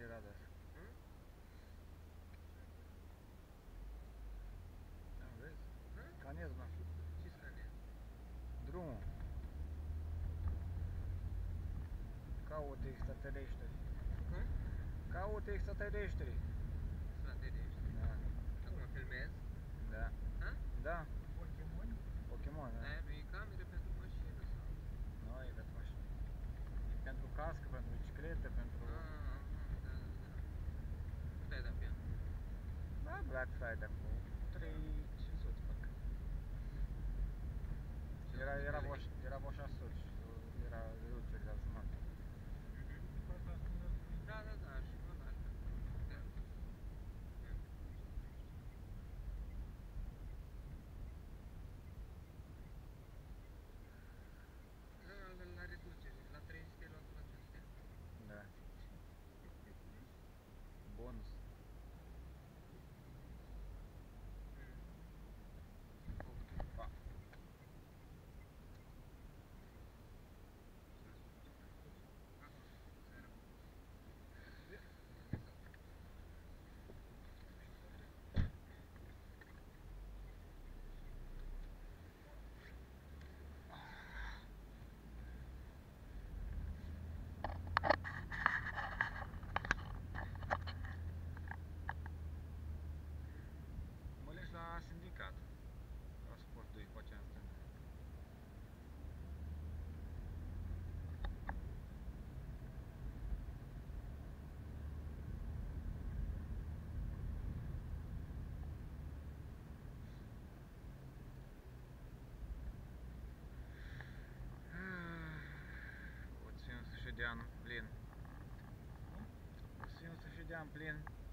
Radar. Da, vezi? Scanez, mă. Ce scanezi? Drumul. Caută extraterestri. Cum? Caută extraterestri. Extraterestri. Da. Acum filmez? Da. Ha? Da. Pokémon? Pokémon, da. Aia nu e cameră pentru mașină sau? Nu, e pentru mașină. E pentru cască, pentru bicicletă, pentru... Da, da. Cât ai dat pe ea? Da, Black Friday cu 3.500, parcă. Era vreo 600 și era reducere la jumătate. Da, și mă lași pentru la reducere, la 300 la 500. Da. Bonus. Pa. Mă legi la sindicat. La sport 2 pe aceea în stânga. Вот свинус și de an plin. Свинус și de an plin.